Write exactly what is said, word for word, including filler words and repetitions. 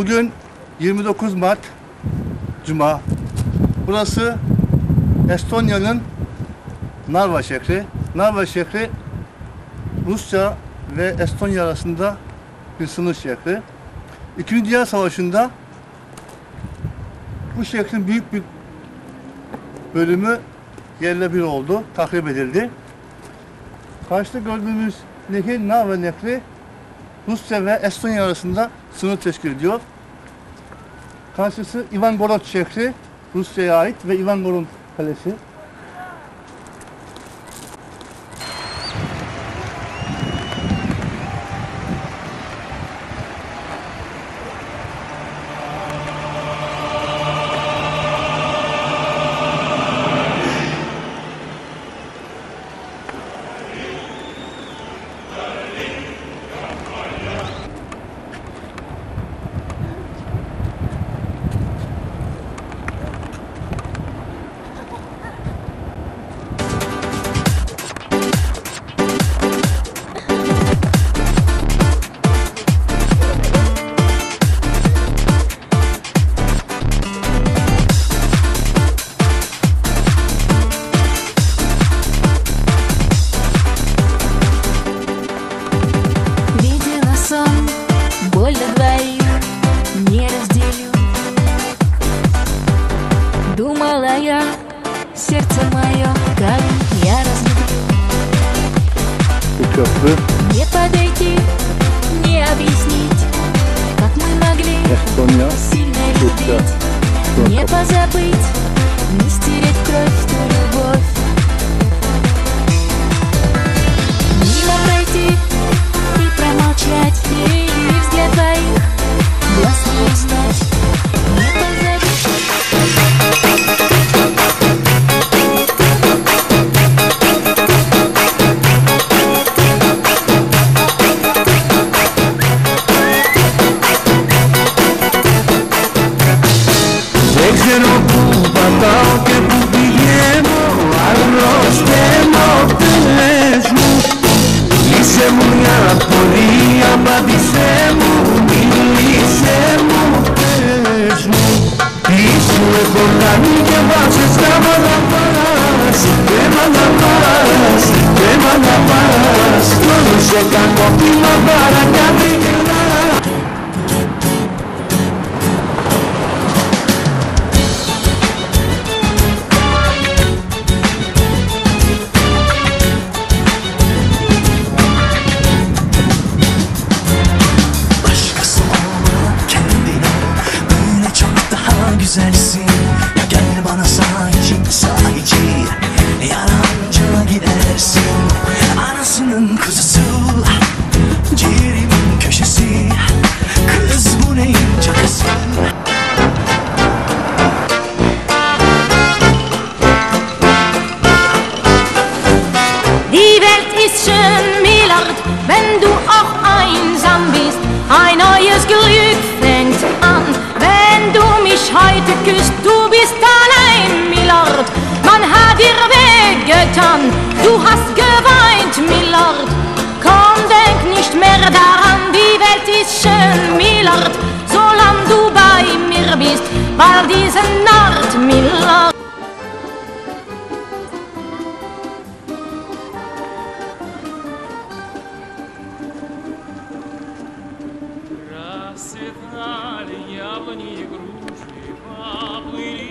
Bugün yirmi dokuz Mart Cuma. Burası Estonya'nın Narva şehri. Narva şehri Rusya ve Estonya arasında bir sınır şehri. İkinci Dünya Savaşı'nda bu şehrin büyük bir bölümü yerle bir oldu, tahrip edildi. Karşıda gördüğümüz nehir Narva Nehri Rusya ve Estonya arasında sınır teşkil ediyor. Karşısı Ivangorod şehri, Rusya'ya ait ve Ivangorod Kalesi. Боль до двоих не разделю. Думала я, сердце мое, как я разлюблю. Не подойти, не объяснить, как мы могли сильно любить. Не позабыть, не стереть кровь ту любовь. Мимо пройти и промолчать, и взгляд твоих глаз не узнать. Не позабыть. Δεν ξέρω πού πατάω και πού πηγαίνω, άλλος θέλω, πες μου. Λύσε μου μια απορία, απάντησέ μου, μίλησέ μου, πες μου. Τι σου έχω κάνει και βάζεις να μ' αγαπάς, δεν μ' αγαπάς, δεν μ' αγαπάς. Μόνο σε κάνω πήμα παρακάτω γελά. Güzelsin, ya gel bana sahici, sahici. Yalancı gidersin, anasının kuzusu, ciğerimin köşesi. Kız bu neyin çakası? Die Welt ist schön, Millard, wenn du auch einsam bist. Ein neues Glück fängt an, wenn du mich heute küsst. Du bist allein, Millard, man hat dir wehgetan. Du hast geweint, Millard, komm, denk nicht mehr daran. Die Welt ist schön, Millard, solange du bei mir bist. Weil diese Nacht, Millard. Расцветали яблони и груши, поплыли